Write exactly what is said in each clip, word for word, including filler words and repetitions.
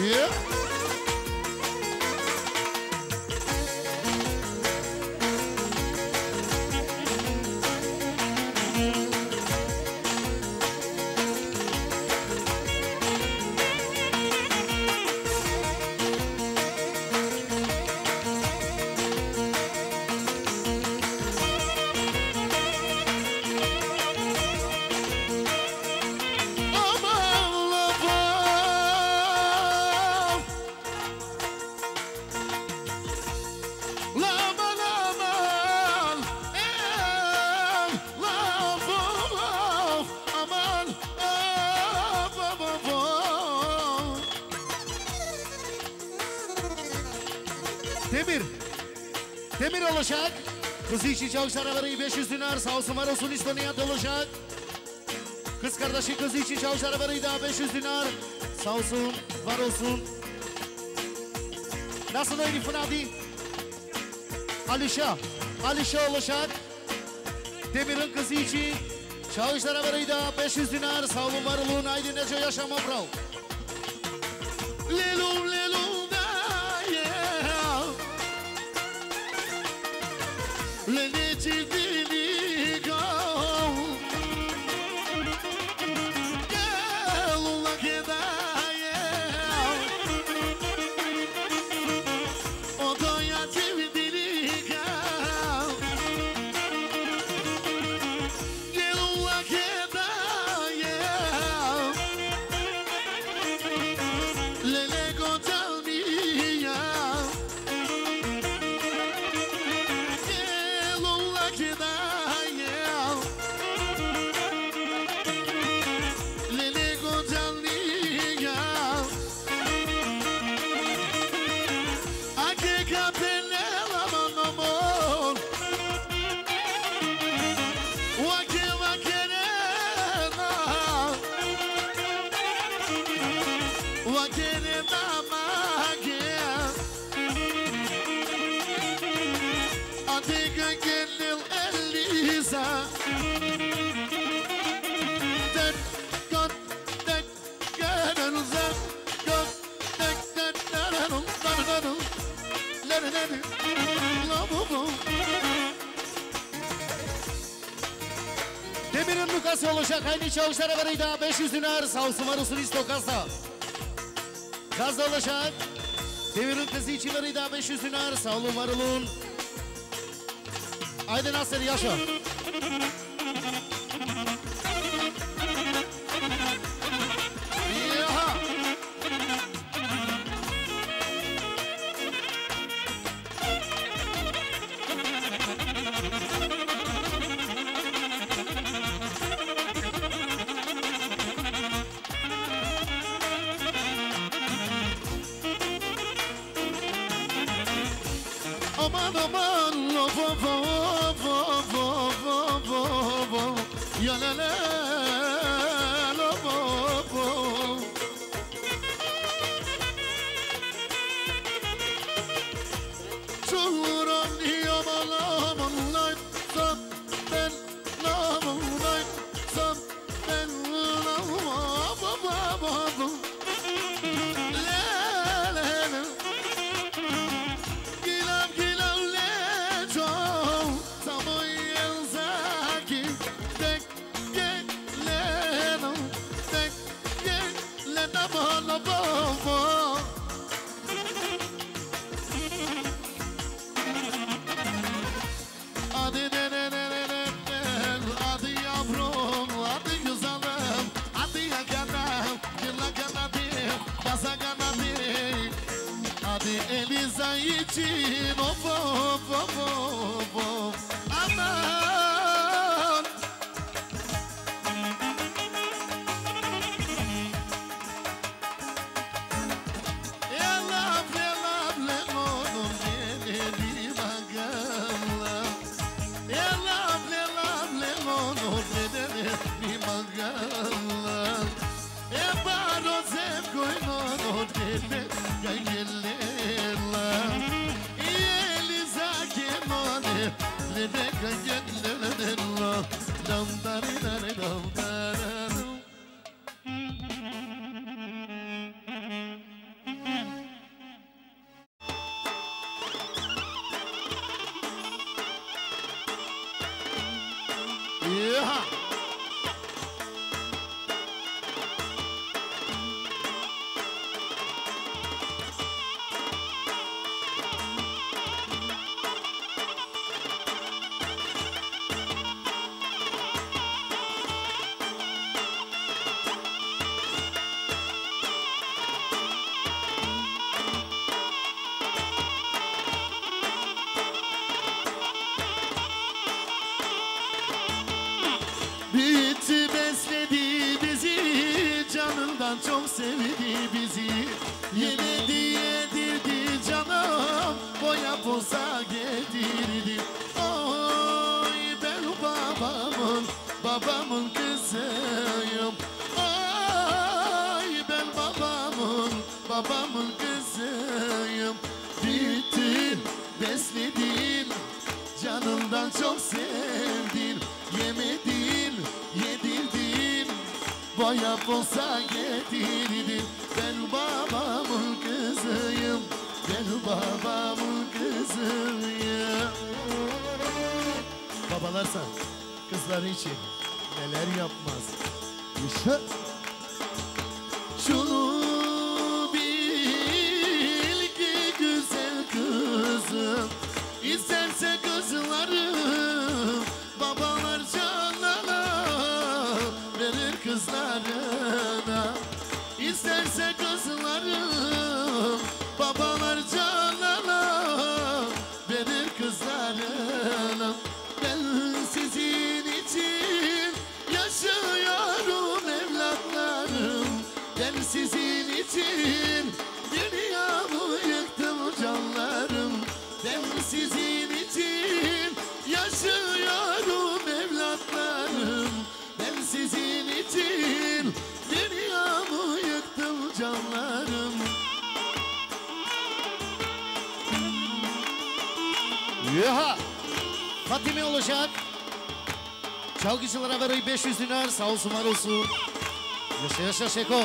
Yeah. Demir. Demir olacak. Kızı için çavuşlara varayı beş yüz dinar. Sağ olsun var olsun İstoniyat olacak. Kız kardeşi kızı için çavuşlara varayı daha beş yüz dinar. Sağ olsun var olsun. Nasıl Elif'in adı? Alişa. Alişa olacak. Demir'in kızı için çavuşlara varayı daha beş yüz dinar. Sağ olun var olun. Haydi nece yaşama bro. Lelum lelum da yeah. Leneci dili go. Gel ula keda yeah. O doya dili go. Gel ula keda yeah. Lele go tell me yeah. Gel ula keda yeah. Lele go tell me yeah. Ake capella mamamon. Wake wakerena. Wakerena magia. Atika gelil Elisa. Tek kat tek gelin zek kat tek tek lerin lerin lerin lerin la bu bu. Demir'in lukası olacak. Aynı çavuşlara varayı daha beş yüz dinar. Sağ olsun var olsun İstokaz'da. Gazda olacak. Demir'in kızı için varayı daha beş yüz dinar. Sağ olun var olun. Haydi Nasır yaşa. Yaha. Aman aman lo vo vo vo vo vo vo vo ya la la lo vo vo. Şuran yaman aman lan sam ben aman lan sam ben aman vo vo vo vo. La la la. Gilam gilam leco Samoy elzaki Tek geleno Tek geleno Bolo bobo Hadi ne ne ne ne ne ne Hadi yavrum Hadi güzelim Hadi yakanam Yıla kanadim Basa kanadim Hadi Eliza için of of of of of. Aman Yalam yalam lemonum Beni magala Yalam yalam lemonum Beni magala Ebaro zem koymanum Beni gayele Eliza kemane Lede gayele Dam dari dari dam dari sevdi bizi. Yemedi yedirdi canım, boya poza getirdi. Oy ben babamın, babamın kızıyım. Oy ben babamın, babamın kızıyım. Büyüttün, besledin, canımdan çok sevdin. Yemedin, yedirdin, boya poza getirdin. Ben babamın kızıyım, ben babamın kızıyım. Babalarsa kızları için neler yapmaz. Yaşa. Şunu bil ki güzel kızım, İsterse kızlarım, babalar canına verir kızlarına. İsterse kızlarım, babalar canına verir kızlarına. Ben sizin için yaşıyorum evlatlarım. Ben sizin için dünyamı yıktım canlarım. Ben sizin için yaşıyorum evlatlarım. Ben sizin için dünyamı yıktım canlarım. Yaha! Fatime olacak. Çalgıcılara veriyor beş yüz dinar. Sağ olsun, var olsun. Yaşa yaşa Şeko.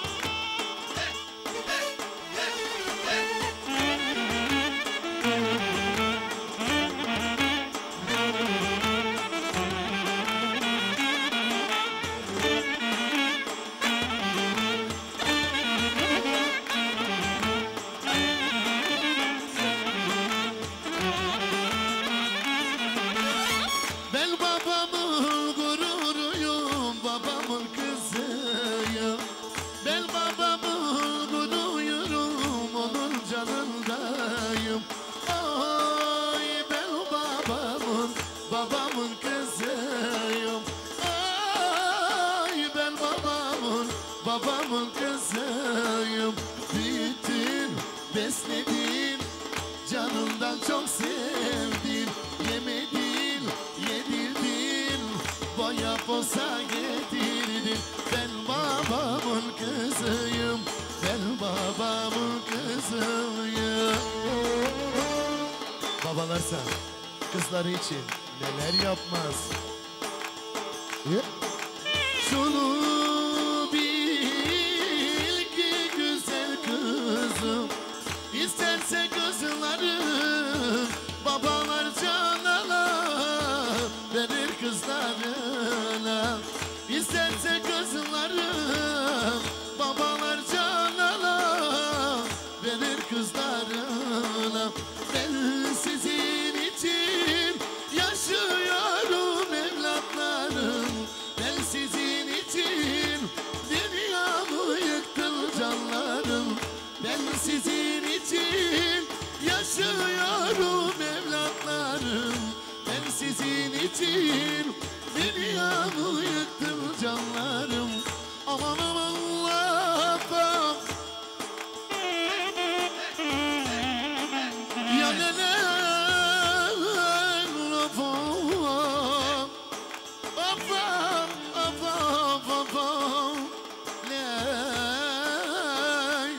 Ben babamın gururuyum, babamın kızıyım. Ben babamın gururuyum, onun canındayım. Ay ben babamın, babamın kızıyım. Ay ben babamın, babamın kızıyım. Büyüttün, besledin, canımdan çok sevdin. Yemedin, yedirdin, boya poza getirdin. Ben babamın kızıyım, ben babamın kızıyım. Babalarsa kızları için neler yapmaz. Şunu bil ki güzel kızım, İsterse kızlarım, babalar canına verir kızlarına. İsterse kızlarım, babalar canına verir kızlarına. Ben sizin için yaşıyorum evlatlarım. Ben sizin için dünyamı yıktım canlarım. Ben sizin için yaşıyorum evlatlarım. Ben sizin için dünyamı yıktım canlarım. Aman aman Allah'ım. Ya neler afam, afam, afam, afam. Ley.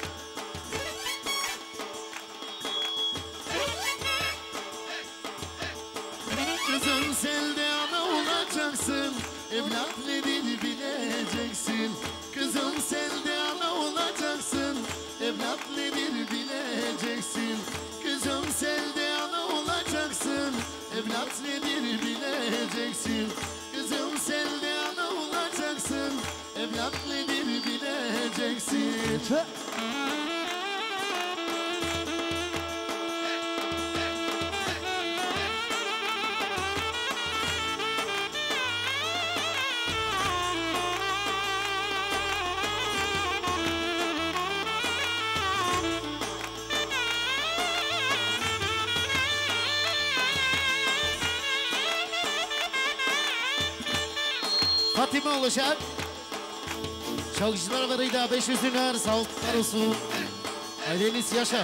Kızım selde ana olacaksın, evlat nedir bileceksin. Kızım selde ana olacaksın, evlat nedir bileceksin. Kızım selde ana olacaksın, evlat nedir bileceksin. Kızım selde ana olacaksın, evlat nedir bileceksin. Fatime olacak. Çalışmalar varıydı beş yüz dinar sağ ol var olsun. Aileniz yaşa.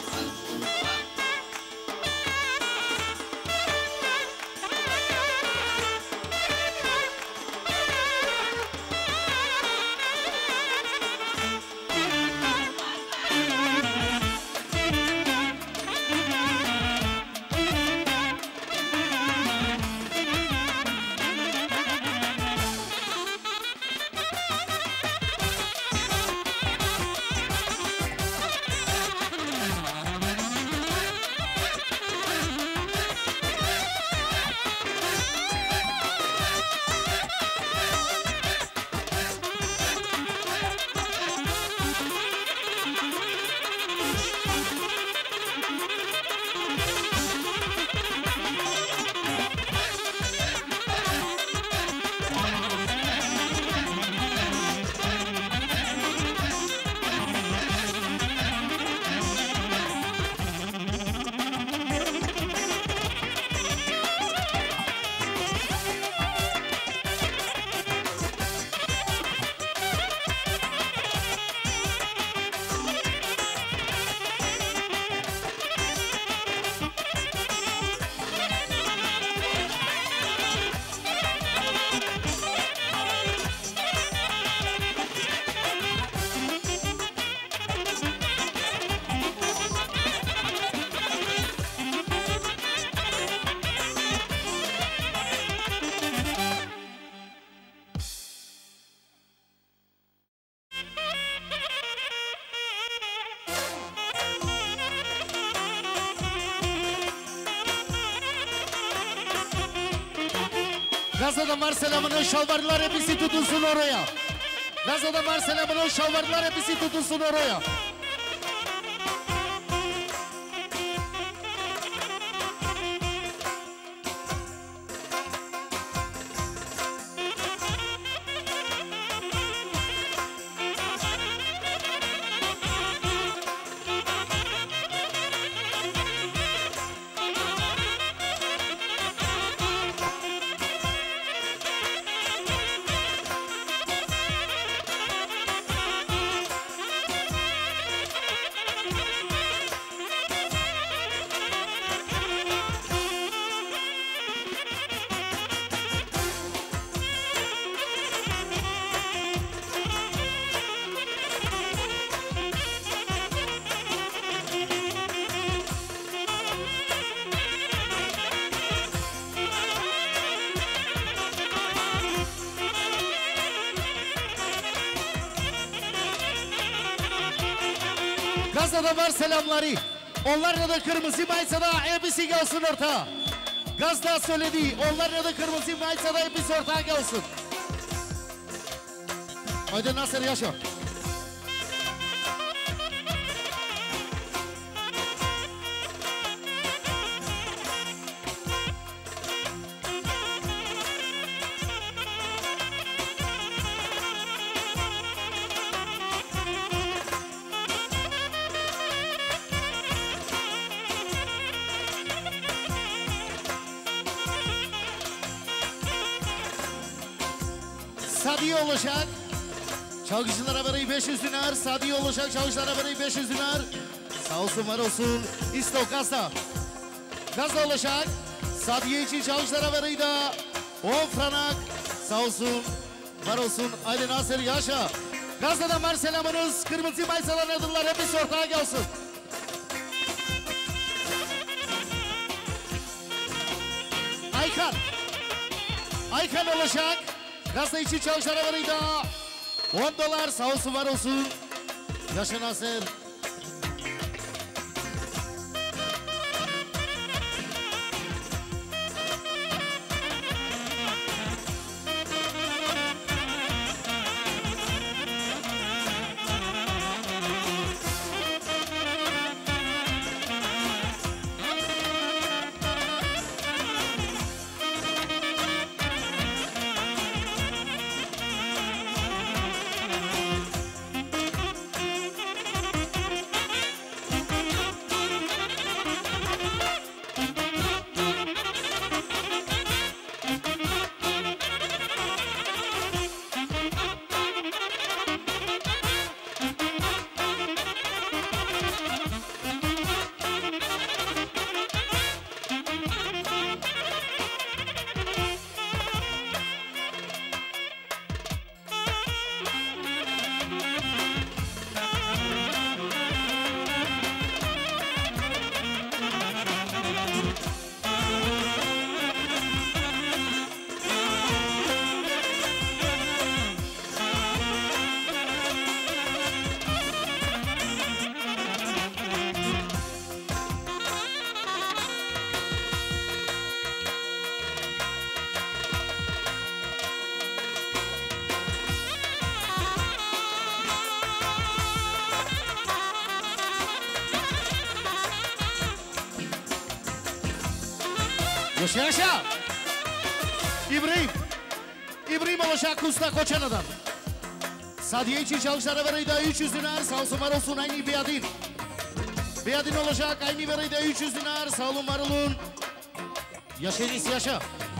Gazada var selamının şalvarlar hepsi tutulsun oraya. Gazada var selamının şalvarlar hepsi tutulsun oraya. Gazada var selamları. Onlarla da kırmızı maysada hepsi gelsin orta. Gazda söyledi. Onlarla da kırmızı maysada hepsi orta gelsin. Haydi Nasır yaşa. Sadi olacak. Çalgıcılara vereyim beş yüz dinar. Sadi olacak. Çalgıcılara vereyim beş yüz dinar. Sağ olsun var olsun. İstok Gazda. Gazda olacak. Sadiye için çalgıcılara vereyim de on franak. Sağ olsun var olsun. Haydi Nasır yaşa. Gazda'dan var selamınız. Kırmızı maysalar adırlar hepsi ortağa gelsin. Aykan. Aykan olacak. Gazda için çalışanlara varıydı. on dolar sağ olsun var olsun. Yaşa Nasır. Yaşa yaşa. İbrahim. İbrahim olacak usta Koçana'dan. Sadiye için çalışlara vereyde üç yüz dinar. Sağ olsun var olsun aynı Beyadin. Beyadin olacak aynı vereyde üç yüz dinar. Sağ olun var olun. Yaşa Enis yaşa.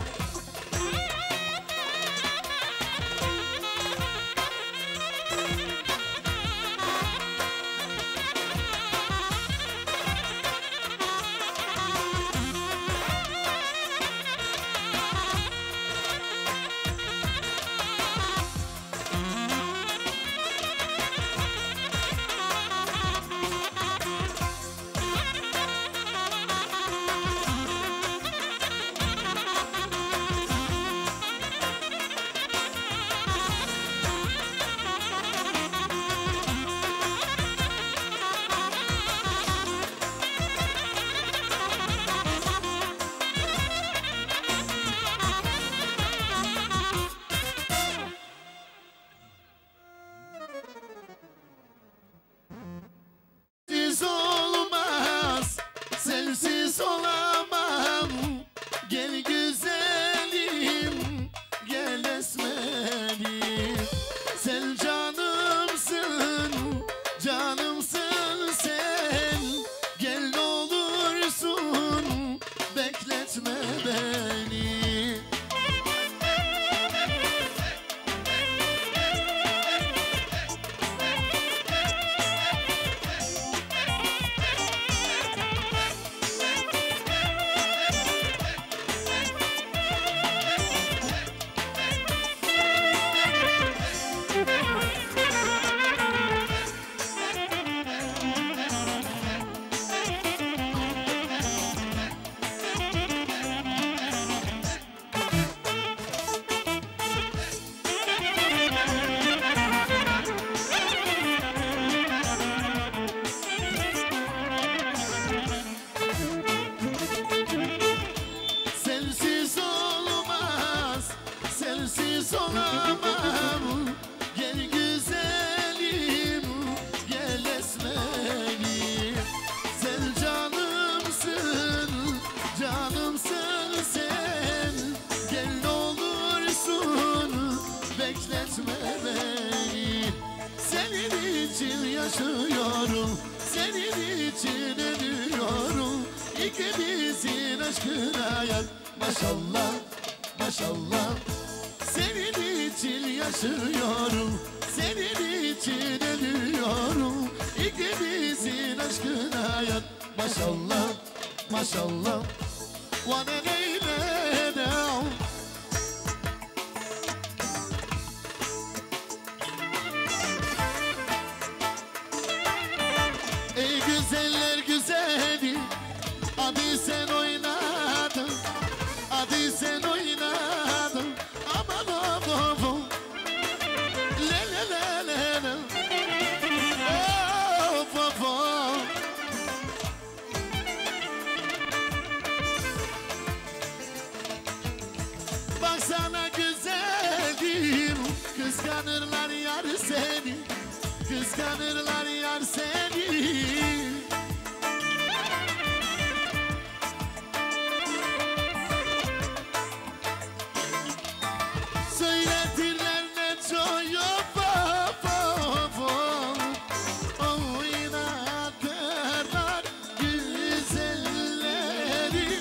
yaşıyorum, senin için ölüyorum. İkimizin aşkına yar. Maşallah, maşallah. Senin için yaşıyorum, senin için ölüyorum. İkimizin aşkına yar. Maşallah, maşallah. Wanna lay down. Ey güzeller güzeli, hadi sen oynadın, hadi sen oynadın. Aman aman, le le le le le. Oh baba. Baksana güzelim, kıskanırlar yar seni, kıskanırlar yar seni. Söyletirler ne çok baba, oynatırlar güzelleri,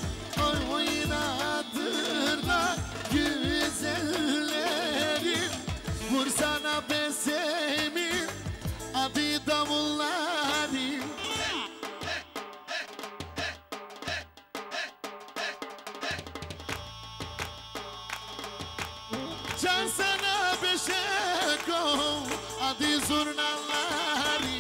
oynatırlar güzelleri. Vursana besemi, hadi davulları. Can sana beşeko, hadi zurnaları.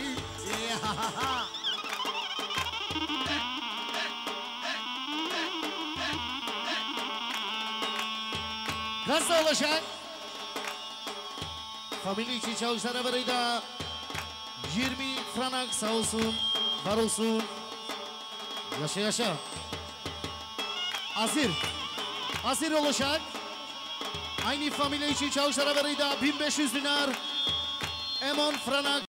Nasıl olacak? Familya için çalışana varıyla yirmi franak sağ olsun, var olsun. Yaşa yaşa. Azir. Azir olacak. Aynı familya için çalışana varıyla bin beş yüz dinar. Emon franak.